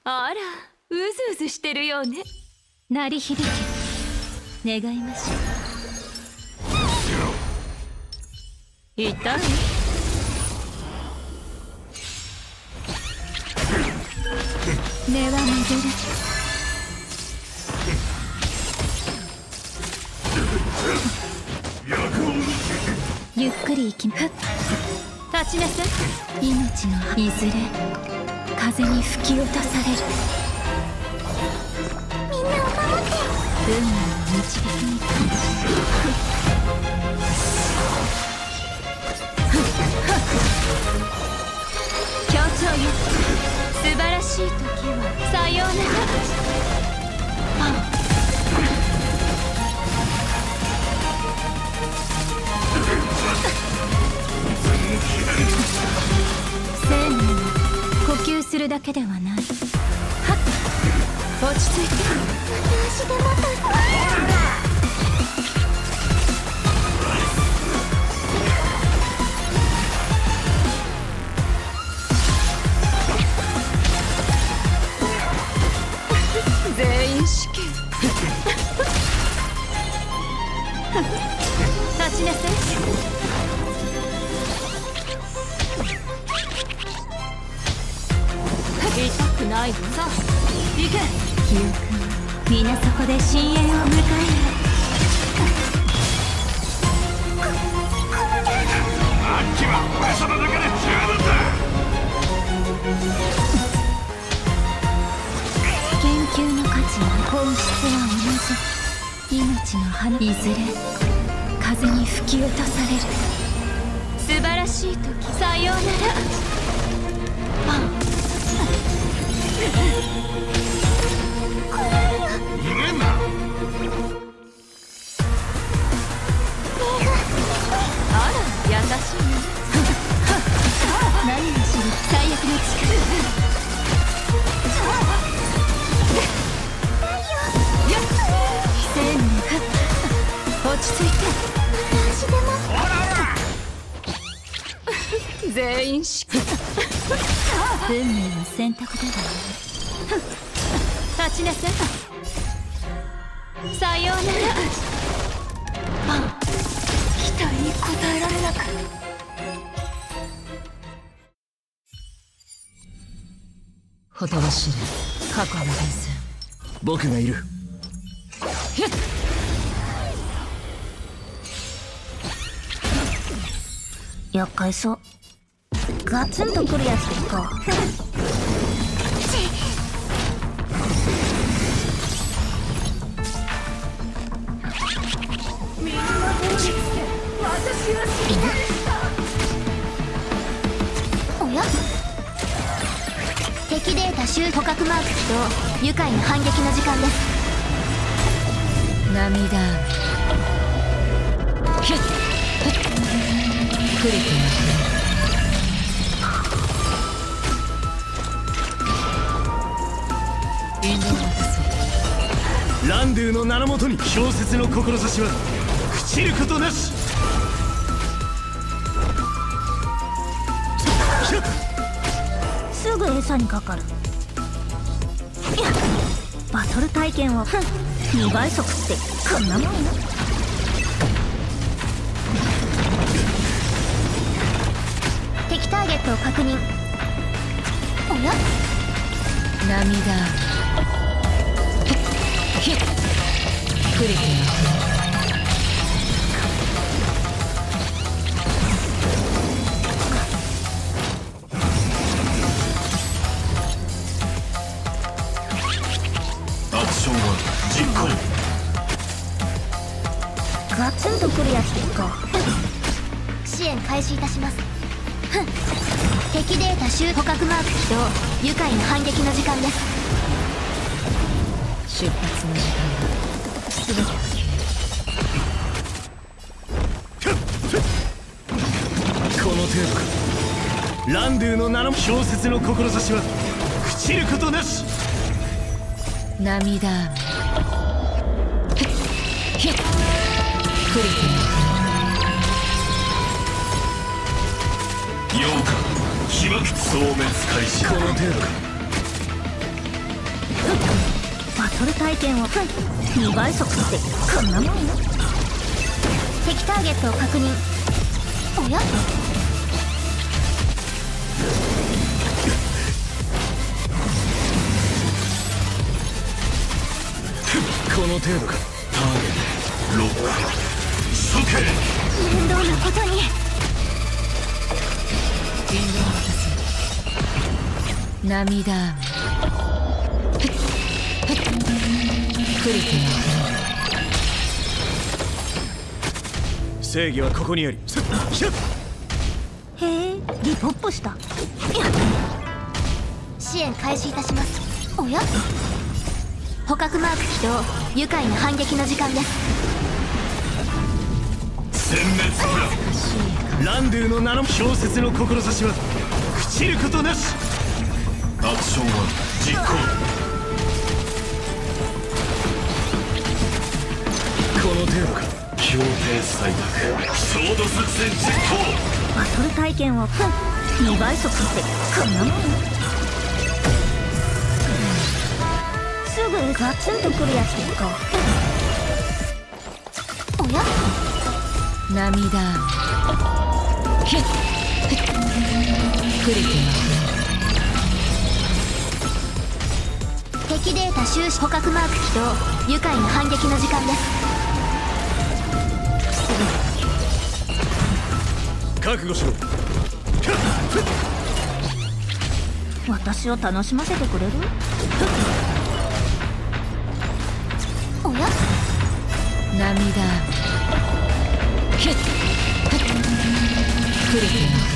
あら、うずうずしてるようね。鳴り響け、願いましょう。痛い？根は巡る。ゆっくり行きま。立ちなさい。命のいずれ風に吹き落とされる。みんなを守って。運命の導きに。協調よ。素晴らしい時はさようなら。生命は呼吸するだけではない。はっ、落ち着いて。片足でまた。全員死刑。立ちなさい。痛くないわ。さあ行け。記憶は皆そこで深淵を迎える。 あっちは俺様だけで十分だ。 研究の価値や本質は同じ。命の花いずれ風に吹き落とされる。素晴らしい時さようなら。 逃げんな。 あら、優しいね。何を知る最悪の力。生命が落ち着いて。私でも。全員死。運命の選択ではない。立ちなさい。さようなら。期待に応えられなく。 ほとばしる過去の伝説。僕がいる。 厄介そう。ガツンとくるやつですか。おや？敵データ集捕獲マーク起動。愉快な反撃の時間です。 涙ヒックリティランドゥの名のもとに氷雪の志は朽ちることなし。 すぐ餌にかかる。バトル体験を2倍速ってこんなもんよ。敵ターゲットを確認。おや？ 涙ヒックリティアクションは実行。 ガツンとくるやつですか。支援開始いたします。敵データ集捕獲マーク起動。愉快な反撃の時間です。 出発の時間だ。全てはこの程度か。ランドゥの名の氷雪の志は朽ちることなし。 涙ヒックリテ 8日被爆消滅開始。この程度か。 バトル体験を2倍速ってこんなもんよ。敵ターゲットを確認。おや、 この程度か。ターゲットロック処刑。 面倒なことに。 涙雨クリティ正義はここにあり。 へえ、リポップした。支援開始いたします。おや、捕獲マーク起動。愉快な反撃の時間です。 殲滅プラン。ランドゥの名の小説の志は朽ちることなし。アクションは実行。この程度か。協定採択。焦土作戦実行。 バトル体験を2倍速ってこんなもんよ。すぐガツンとくるやつですか。おや、 涙雨クリティ敵データ収集。捕獲マーク起動。愉快な反撃の時間です。 覚悟しろ。 私を楽しませてくれる？おや、 涙雨クリティ